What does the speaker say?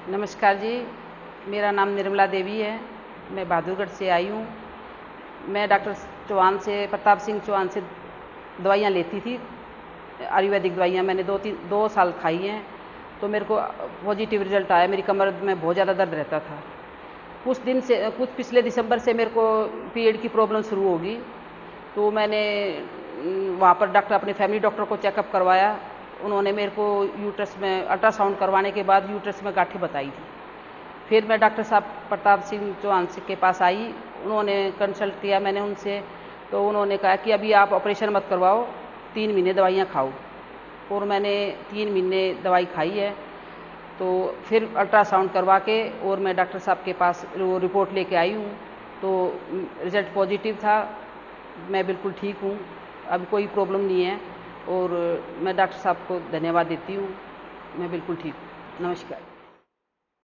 नमस्कार जी, मेरा नाम निर्मला देवी है। मैं बहादुरगढ़ से आई हूँ। मैं डॉक्टर चौहान से, प्रताप सिंह चौहान से दवाइयाँ लेती थी, आयुर्वेदिक दवाइयाँ। मैंने 2 साल खाई हैं, तो मेरे को पॉजिटिव रिजल्ट आया। मेरी कमर में बहुत ज़्यादा दर्द रहता था। कुछ पिछले दिसंबर से मेरे को पीरियड की प्रॉब्लम शुरू होगी, तो मैंने वहाँ पर अपने फैमिली डॉक्टर को चेकअप करवाया। उन्होंने मेरे को यूट्रस में अल्ट्रासाउंड करवाने के बाद यूट्रस में गांठें बताई थी। फिर मैं डॉक्टर साहब प्रताप सिंह चौहान के पास आई। उन्होंने कंसल्ट किया मैंने उनसे, तो उन्होंने कहा कि अभी आप ऑपरेशन मत करवाओ, 3 महीने दवाइयाँ खाओ। और मैंने 3 महीने दवाई खाई है। तो फिर अल्ट्रासाउंड करवा के और मैं डॉक्टर साहब के पास वो रिपोर्ट लेके आई हूँ, तो रिजल्ट पॉजिटिव था। मैं बिल्कुल ठीक हूँ, अब कोई प्रॉब्लम नहीं है। और मैं डॉक्टर साहब को धन्यवाद देती हूँ। मैं बिल्कुल ठीक हूँ। नमस्कार।